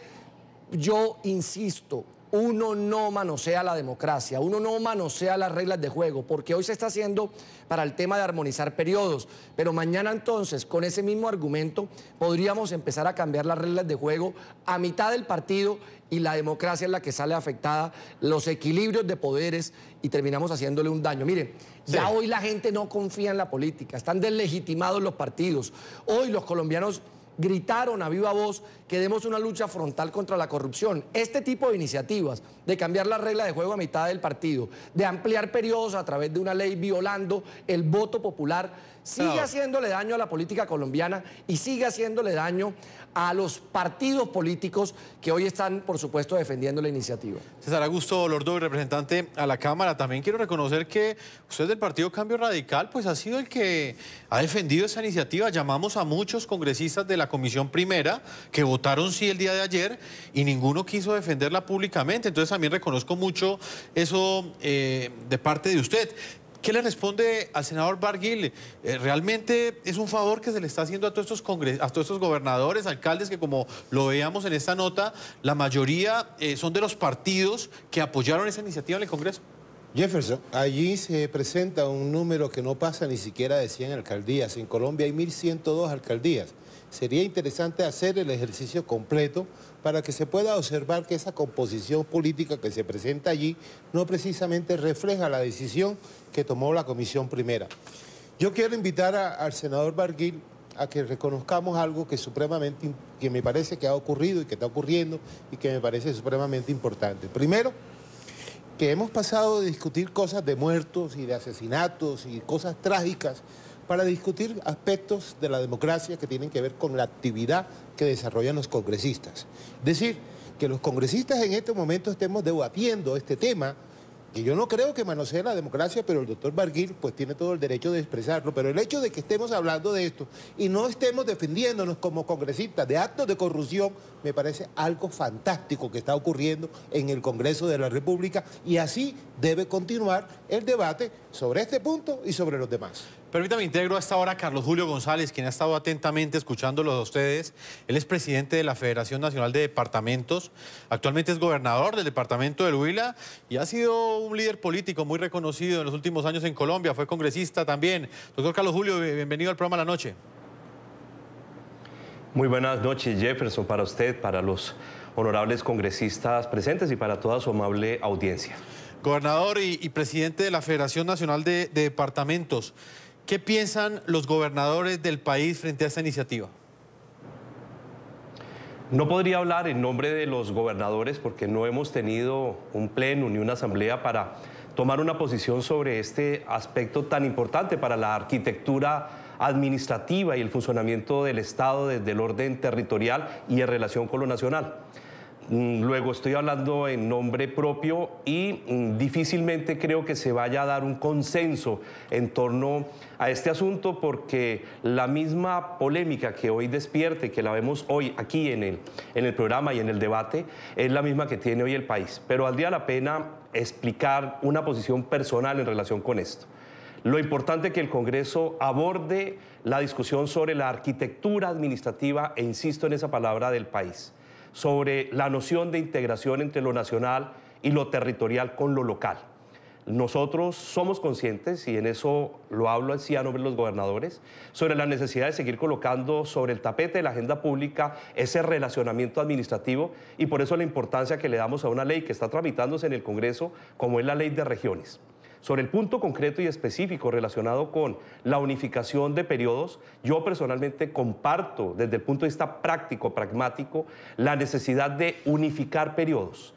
yo insisto, uno no manosea la democracia, uno no manosea las reglas de juego, porque hoy se está haciendo para el tema de armonizar periodos, pero mañana entonces, con ese mismo argumento, podríamos empezar a cambiar las reglas de juego a mitad del partido y la democracia es la que sale afectada, los equilibrios de poderes y terminamos haciéndole un daño. Miren, ya hoy la gente no confía en la política, están deslegitimados los partidos, hoy los colombianos gritaron a viva voz que demos una lucha frontal contra la corrupción. Este tipo de iniciativas, de cambiar la regla de juego a mitad del partido, de ampliar periodos a través de una ley violando el voto popular, sigue haciéndole daño a la política colombiana y sigue haciéndole daño a los partidos políticos que hoy están, por supuesto, defendiendo la iniciativa. César Augusto Lordoy, representante a la Cámara, también quiero reconocer que usted del Partido Cambio Radical, pues ha sido el que ha defendido esa iniciativa. Llamamos a muchos congresistas de la Comisión Primera que votaron sí el día de ayer y ninguno quiso defenderla públicamente. Entonces también reconozco mucho eso de parte de usted. ¿Qué le responde al senador Barguil? ¿Realmente es un favor que se le está haciendo a todos estos gobernadores, alcaldes, que como lo veíamos en esta nota, la mayoría son de los partidos que apoyaron esa iniciativa en el Congreso? Jefferson, allí se presenta un número que no pasa ni siquiera de 100 alcaldías. En Colombia hay 1.102 alcaldías. Sería interesante hacer el ejercicio completo para que se pueda observar que esa composición política que se presenta allí no precisamente refleja la decisión que tomó la Comisión Primera. Yo quiero invitar al senador Barguil a que reconozcamos algo que me parece que ha ocurrido y que está ocurriendo y que me parece supremamente importante. Primero, que hemos pasado de discutir cosas de muertos y de asesinatos y cosas trágicas para discutir aspectos de la democracia que tienen que ver con la actividad que desarrollan los congresistas. Es decir, que los congresistas en este momento estemos debatiendo este tema, que yo no creo que manosee la democracia, pero el doctor Barguil pues tiene todo el derecho de expresarlo, pero el hecho de que estemos hablando de esto y no estemos defendiéndonos como congresistas de actos de corrupción, me parece algo fantástico que está ocurriendo en el Congreso de la República y así debe continuar el debate sobre este punto y sobre los demás. Permítame integro a esta hora a Carlos Julio González, quien ha estado atentamente escuchándolos a ustedes. Él es presidente de la Federación Nacional de Departamentos, actualmente es gobernador del departamento del Huila y ha sido un líder político muy reconocido en los últimos años en Colombia, fue congresista también. Doctor Carlos Julio, bienvenido al programa La Noche. Muy buenas noches, Jefferson, para usted, para los honorables congresistas presentes y para toda su amable audiencia. Gobernador y presidente de la Federación Nacional de Departamentos, ¿qué piensan los gobernadores del país frente a esta iniciativa? No podría hablar en nombre de los gobernadores porque no hemos tenido un pleno ni una asamblea para tomar una posición sobre este aspecto tan importante para la arquitectura administrativa y el funcionamiento del Estado desde el orden territorial y en relación con lo nacional. Luego estoy hablando en nombre propio y difícilmente creo que se vaya a dar un consenso en torno a este asunto porque la misma polémica que hoy despierte, que la vemos hoy aquí en el programa y en el debate, es la misma que tiene hoy el país. Pero valdría la pena explicar una posición personal en relación con esto. Lo importante es que el Congreso aborde la discusión sobre la arquitectura administrativa, e insisto en esa palabra, del país, sobre la noción de integración entre lo nacional y lo territorial con lo local. Nosotros somos conscientes, y en eso lo hablo así a nombre de los gobernadores, sobre la necesidad de seguir colocando sobre el tapete de la agenda pública ese relacionamiento administrativo y por eso la importancia que le damos a una ley que está tramitándose en el Congreso, como es la Ley de Regiones. Sobre el punto concreto y específico relacionado con la unificación de periodos, yo personalmente comparto desde el punto de vista práctico, pragmático, la necesidad de unificar periodos.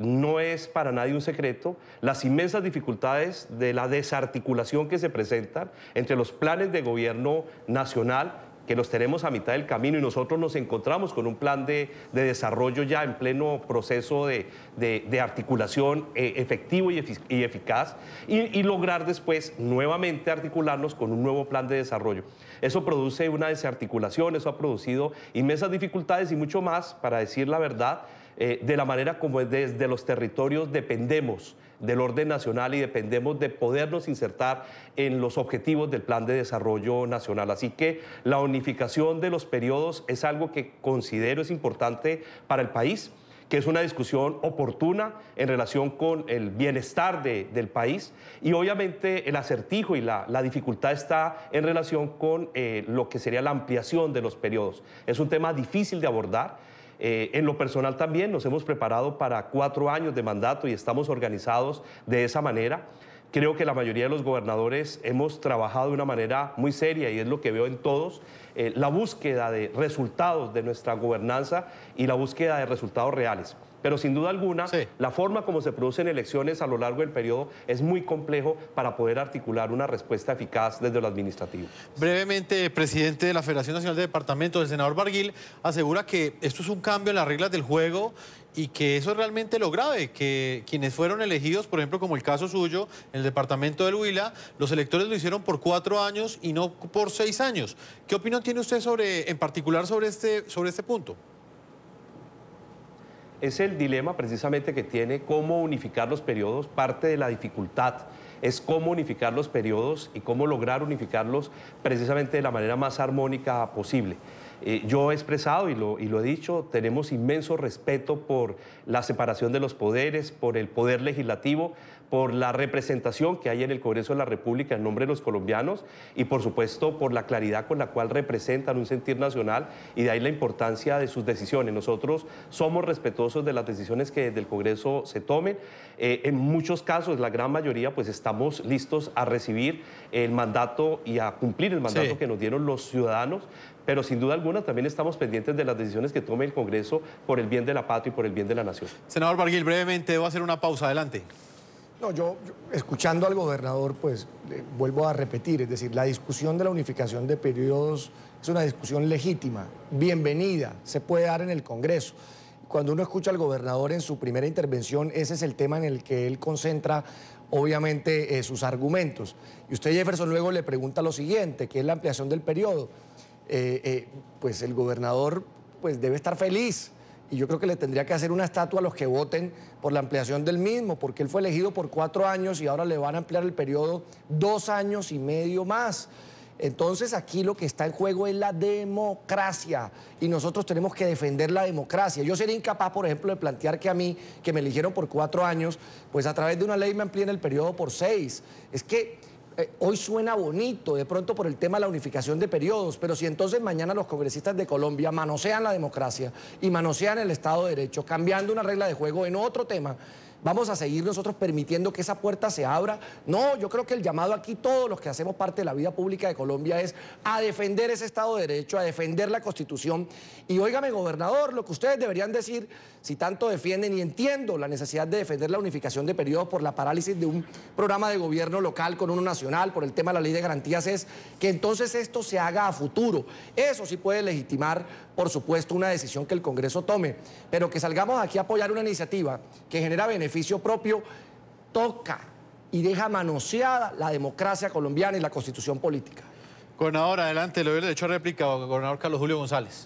no es para nadie un secreto las inmensas dificultades de la desarticulación que se presentan entre los planes de gobierno nacional, que los tenemos a mitad del camino, y nosotros nos encontramos con un plan de desarrollo ya en pleno proceso de articulación efectivo y eficaz, y lograr después nuevamente articularnos con un nuevo plan de desarrollo. Eso produce una desarticulación, eso ha producido inmensas dificultades y mucho más, para decir la verdad, de la manera como desde los territorios dependemos del orden nacional y dependemos de podernos insertar en los objetivos del Plan de Desarrollo Nacional. Así que la unificación de los periodos es algo que considero es importante para el país, que es una discusión oportuna en relación con el bienestar del país, y obviamente el acertijo y la dificultad está en relación con lo que sería la ampliación de los periodos. Es un tema difícil de abordar. En lo personal también nos hemos preparado para 4 años de mandato y estamos organizados de esa manera. Creo que la mayoría de los gobernadores hemos trabajado de una manera muy seria, y es lo que veo en todos, la búsqueda de resultados de nuestra gobernanza y la búsqueda de resultados reales. Pero sin duda alguna, la forma como se producen elecciones a lo largo del periodo es muy complejo para poder articular una respuesta eficaz desde lo administrativo. Brevemente, presidente de la Federación Nacional de Departamentos, el senador Barguil, asegura que esto es un cambio en las reglas del juego y que eso es realmente lo grave, que quienes fueron elegidos, por ejemplo, como el caso suyo, en el departamento del Huila, los electores lo hicieron por 4 años y no por 6 años. ¿Qué opinión tiene usted en particular sobre este punto? Es el dilema precisamente que tiene cómo unificar los periodos. Parte de la dificultad es cómo unificar los periodos y cómo lograr unificarlos precisamente de la manera más armónica posible. Yo he expresado y lo he dicho, tenemos inmenso respeto por la separación de los poderes, por el poder legislativo, por la representación que hay en el Congreso de la República en nombre de los colombianos, y por supuesto por la claridad con la cual representan un sentir nacional, y de ahí la importancia de sus decisiones. Nosotros somos respetuosos de las decisiones que desde el Congreso se tomen. En muchos casos, la gran mayoría, pues estamos listos a recibir el mandato y a cumplir el mandato que nos dieron los ciudadanos, pero sin duda alguna también estamos pendientes de las decisiones que tome el Congreso por el bien de la patria y por el bien de la nación. Senador Barguil, brevemente, debo hacer una pausa. Adelante. No, yo escuchando al gobernador, pues vuelvo a repetir, es decir, la discusión de la unificación de periodos es una discusión legítima, bienvenida, se puede dar en el Congreso. Cuando uno escucha al gobernador en su primera intervención, ese es el tema en el que él concentra, obviamente, sus argumentos. Y usted, Jefferson, luego le pregunta lo siguiente, que es la ampliación del periodo. Pues el gobernador pues debe estar feliz, y yo creo que le tendría que hacer una estatua a los que voten por la ampliación del mismo, porque él fue elegido por 4 años y ahora le van a ampliar el periodo 2 años y medio más. Entonces aquí lo que está en juego es la democracia, y nosotros tenemos que defender la democracia. Yo sería incapaz, por ejemplo, de plantear que a mí, que me eligieron por 4 años, pues a través de una ley me amplíen el periodo por 6. Es que hoy suena bonito, de pronto por el tema de la unificación de periodos, pero si entonces mañana los congresistas de Colombia manosean la democracia y manosean el Estado de Derecho, cambiando una regla de juego en otro tema, ¿vamos a seguir nosotros permitiendo que esa puerta se abra? No, yo creo que el llamado aquí, todos los que hacemos parte de la vida pública de Colombia, es a defender ese Estado de Derecho, a defender la Constitución. Y óigame, gobernador, lo que ustedes deberían decir, si tanto defienden, y entiendo la necesidad de defender la unificación de periodos por la parálisis de un programa de gobierno local con uno nacional, por el tema de la ley de garantías, es que entonces esto se haga a futuro. Eso sí puede legitimar, por supuesto, una decisión que el Congreso tome, pero que salgamos aquí a apoyar una iniciativa que genera beneficio propio, toca y deja manoseada la democracia colombiana y la Constitución política. Gobernador, adelante, le doy el derecho a réplica, gobernador Carlos Julio González.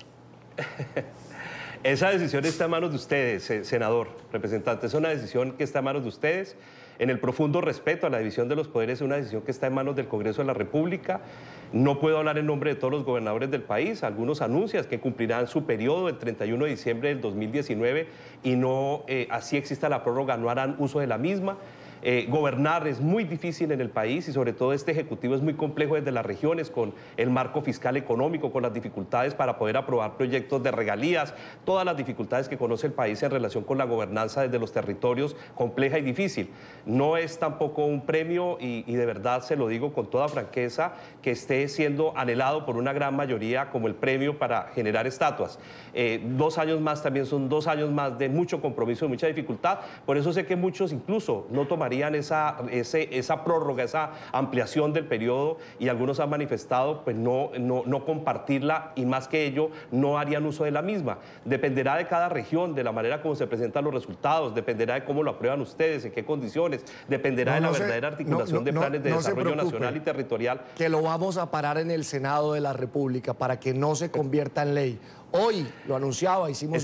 Esa decisión está en manos de ustedes, senador, representante. Es una decisión que está en manos de ustedes. En el profundo respeto a la división de los poderes, es una decisión que está en manos del Congreso de la República. No puedo hablar en nombre de todos los gobernadores del país. Algunos anuncian que cumplirán su periodo el 31 de diciembre del 2019 y no, así exista la prórroga, no harán uso de la misma. Gobernar es muy difícil en el país y sobre todo este ejecutivo es muy complejo desde las regiones, con el marco fiscal económico, con las dificultades para poder aprobar proyectos de regalías, todas las dificultades que conoce el país en relación con la gobernanza desde los territorios, compleja y difícil. No es tampoco un premio y de verdad se lo digo con toda franqueza, que esté siendo anhelado por una gran mayoría como el premio para generar estatuas. 2 años más también son 2 años más de mucho compromiso, de mucha dificultad. Por eso sé que muchos incluso no tomarían esa prórroga, esa ampliación del periodo, y algunos han manifestado pues no compartirla, y más que ello no harían uso de la misma. Dependerá de cada región, de la manera como se presentan los resultados, dependerá de cómo lo aprueban ustedes, en qué condiciones, dependerá de la verdadera articulación de planes de desarrollo nacional y territorial. Que lo vamos a parar en el Senado de la República para que no se convierta en ley. Hoy, lo anunciaba, hicimos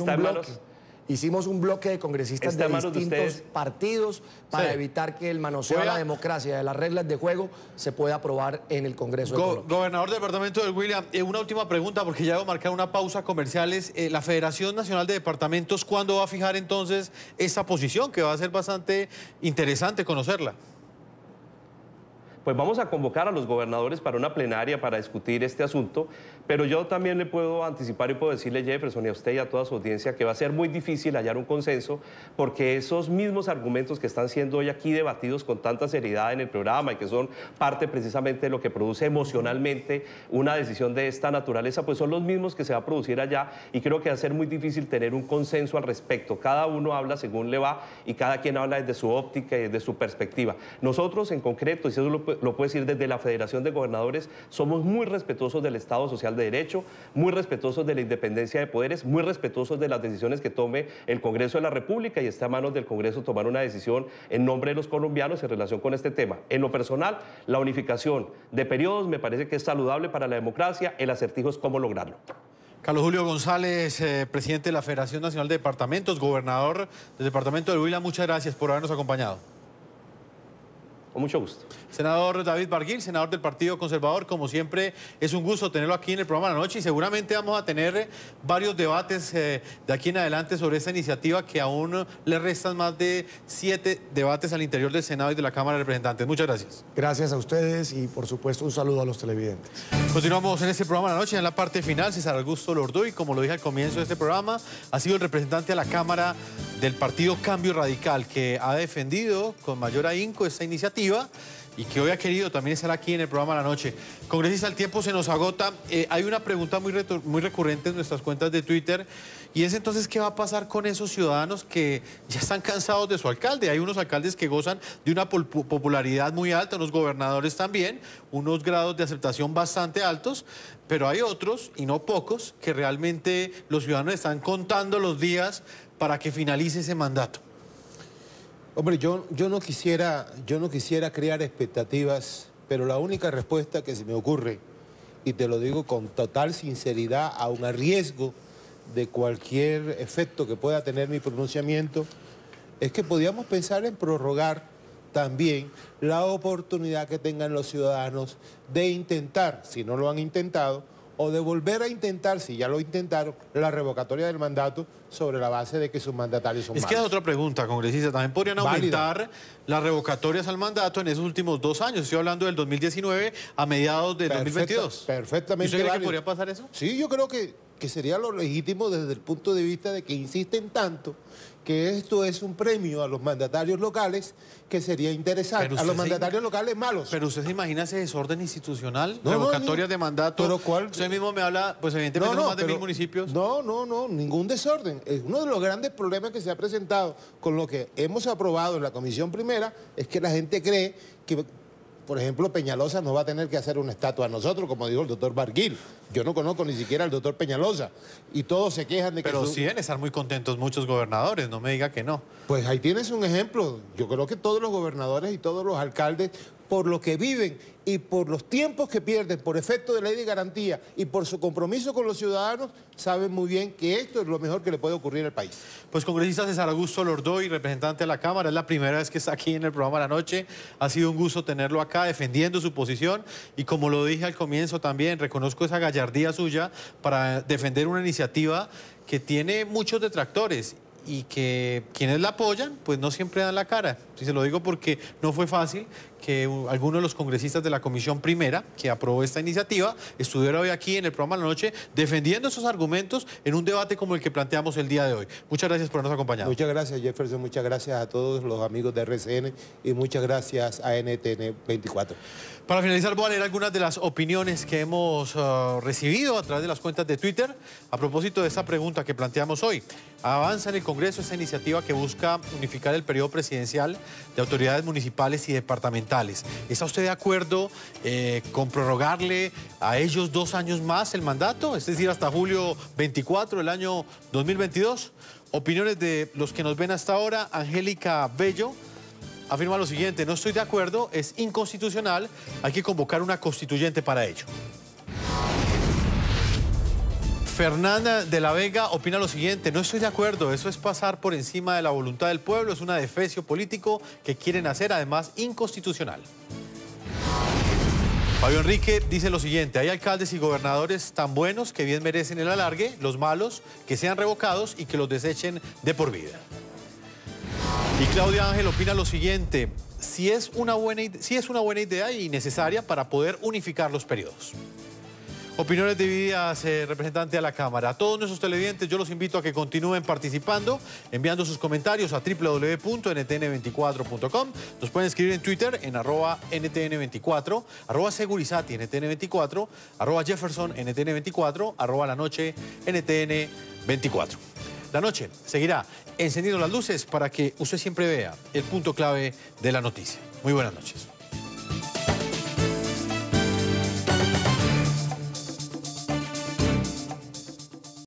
un bloque de congresistas de distintos partidos para evitar que el manoseo de la democracia, de las reglas de juego, se pueda aprobar en el Congreso de Colombia. Gobernador del departamento del Huila, una última pregunta, porque ya debo marcar una pausa comerciales. La Federación Nacional de Departamentos, ¿cuándo va a fijar entonces esta posición? Que va a ser bastante interesante conocerla. Pues vamos a convocar a los gobernadores para una plenaria para discutir este asunto, pero yo también le puedo anticipar y puedo decirle, Jefferson, y a usted y a toda su audiencia, que va a ser muy difícil hallar un consenso, porque esos mismos argumentos que están siendo hoy aquí debatidos con tanta seriedad en el programa y que son parte precisamente de lo que produce emocionalmente una decisión de esta naturaleza, pues son los mismos que se va a producir allá, y creo que va a ser muy difícil tener un consenso al respecto. Cada uno habla según le va y cada quien habla desde su óptica y desde su perspectiva. Nosotros en concreto, y eso lo puedo decir desde la Federación de Gobernadores, somos muy respetuosos del Estado Social de Derecho, muy respetuosos de la independencia de poderes, muy respetuosos de las decisiones que tome el Congreso de la República, y está a manos del Congreso tomar una decisión en nombre de los colombianos en relación con este tema. En lo personal, la unificación de periodos me parece que es saludable para la democracia. El acertijo es cómo lograrlo. Carlos Julio González, presidente de la Federación Nacional de Departamentos, gobernador del departamento del Huila, muchas gracias por habernos acompañado. Con mucho gusto. Senador David Barguil, senador del Partido Conservador, como siempre es un gusto tenerlo aquí en el programa de la noche, y seguramente vamos a tener varios debates de aquí en adelante sobre esta iniciativa, que aún le restan más de 7 debates al interior del Senado y de la Cámara de Representantes. Muchas gracias. Gracias a ustedes y por supuesto un saludo a los televidentes. Continuamos en este programa de la noche, en la parte final. César Augusto Lorduy, como lo dije al comienzo de este programa, ha sido el representante a la Cámara del Partido Cambio Radical, que ha defendido con mayor ahínco esta iniciativa y que hoy ha querido también estar aquí en el programa de la noche. Congresista, el tiempo se nos agota. Hay una pregunta muy recurrente en nuestras cuentas de Twitter, y es entonces, ¿qué va a pasar con esos ciudadanos que ya están cansados de su alcalde? Hay unos alcaldes que gozan de una popularidad muy alta, unos gobernadores también, unos grados de aceptación bastante altos, pero hay otros, y no pocos, que realmente los ciudadanos están contando los días para que finalice ese mandato. Hombre, yo no quisiera crear expectativas, pero la única respuesta que se me ocurre, y te lo digo con total sinceridad, aun a riesgo de cualquier efecto que pueda tener mi pronunciamiento, es que podíamos pensar en prorrogar también la oportunidad que tengan los ciudadanos de intentar, si no lo han intentado, o de volver a intentar, si ya lo intentaron, la revocatoria del mandato sobre la base de que sus mandatarios son malos. Es que otra pregunta, congresista. También podrían aumentar las revocatorias al mandato en esos últimos 2 años. Estoy hablando del 2019 a mediados del 2022. Perfectamente. ¿Y usted cree que podría pasar eso? Sí, yo creo que sería lo legítimo desde el punto de vista de que insisten tanto que esto es un premio a los mandatarios locales, que sería interesante. A los mandatarios locales malos. Pero usted se imagina ese desorden institucional, revocatorias de mandato. ¿Pero cuál? Usted mismo me habla, pues evidentemente no más de 1000 municipios. No, ningún desorden. Uno de los grandes problemas que se ha presentado con lo que hemos aprobado en la Comisión Primera es que la gente cree que, por ejemplo, Peñalosa no va a tener que hacer una estatua a nosotros, como dijo el doctor Barguil. Yo no conozco ni siquiera al doctor Peñalosa, y todos se quejan de que... Pero sí deben estar muy contentos muchos gobernadores, no me diga que no. Pues ahí tienes un ejemplo. Yo creo que todos los gobernadores y todos los alcaldes, por lo que viven y por los tiempos que pierden por efecto de ley de garantía y por su compromiso con los ciudadanos, saben muy bien que esto es lo mejor que le puede ocurrir al país. Pues congresista César Augusto Lorduy, representante de la Cámara, es la primera vez que está aquí en el programa de la noche. Ha sido un gusto tenerlo acá defendiendo su posición, y como lo dije al comienzo también, reconozco esa gallardía suya para defender una iniciativa que tiene muchos detractores y que quienes la apoyan pues no siempre dan la cara. Y se lo digo porque no fue fácil que algunos de los congresistas de la Comisión Primera, que aprobó esta iniciativa, estuviera hoy aquí en el programa de la noche defendiendo esos argumentos en un debate como el que planteamos el día de hoy. Muchas gracias por habernos acompañado. Muchas gracias, Jefferson, muchas gracias a todos los amigos de RCN y muchas gracias a NTN 24. Para finalizar, voy a leer algunas de las opiniones que hemos recibido a través de las cuentas de Twitter a propósito de esta pregunta que planteamos hoy. Avanza en el Congreso esta iniciativa que busca unificar el periodo presidencial de autoridades municipales y departamentales. ¿Está usted de acuerdo con prorrogarle a ellos 2 años más el mandato? Es decir, hasta julio 24 del año 2022. Opiniones de los que nos ven hasta ahora. Angélica Bello afirma lo siguiente: no estoy de acuerdo, es inconstitucional, hay que convocar una constituyente para ello. Fernanda de la Vega opina lo siguiente: no estoy de acuerdo, eso es pasar por encima de la voluntad del pueblo, es un adefesio político que quieren hacer, además inconstitucional. Fabio Enrique dice lo siguiente: hay alcaldes y gobernadores tan buenos que bien merecen el alargue, los malos que sean revocados y que los desechen de por vida. Y Claudia Ángel opina lo siguiente: sí es una buena idea y necesaria para poder unificar los periodos. Opiniones divididas, representante a la Cámara. A todos nuestros televidentes yo los invito a que continúen participando, enviando sus comentarios a www.ntn24.com. Nos pueden escribir en Twitter en @ntn24, @segurizati ntn24, @Jefferson ntn24, @lanoche ntn24. La noche seguirá encendiendo las luces para que usted siempre vea el punto clave de la noticia. Muy buenas noches.